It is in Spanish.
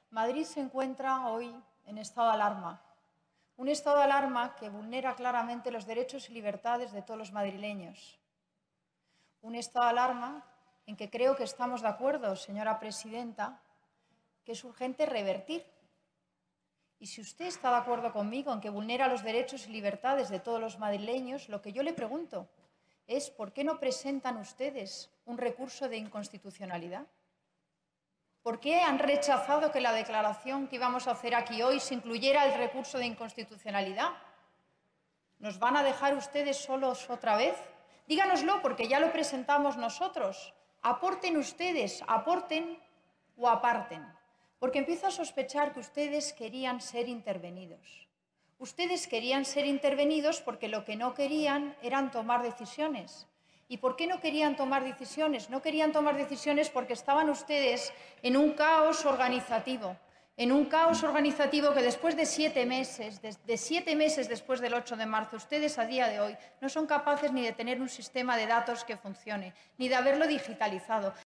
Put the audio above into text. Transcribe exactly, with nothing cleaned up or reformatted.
Madrid se encuentra hoy en estado de alarma, un estado de alarma que vulnera claramente los derechos y libertades de todos los madrileños. Un estado de alarma en que creo que estamos de acuerdo, señora presidenta, que es urgente revertir. Y si usted está de acuerdo conmigo en que vulnera los derechos y libertades de todos los madrileños, lo que yo le pregunto es ¿por qué no presentan ustedes un recurso de inconstitucionalidad? ¿Por qué han rechazado que la declaración que íbamos a hacer aquí hoy se incluyera el recurso de inconstitucionalidad? ¿Nos van a dejar ustedes solos otra vez? Díganoslo, porque ya lo presentamos nosotros. Aporten ustedes, aporten o aparten. Porque empiezo a sospechar que ustedes querían ser intervenidos. Ustedes querían ser intervenidos porque lo que no querían eran tomar decisiones. ¿Y por qué no querían tomar decisiones? No querían tomar decisiones porque estaban ustedes en un caos organizativo, en un caos organizativo que después de siete meses, de, de siete meses después del ocho de marzo, ustedes a día de hoy no son capaces ni de tener un sistema de datos que funcione, ni de haberlo digitalizado.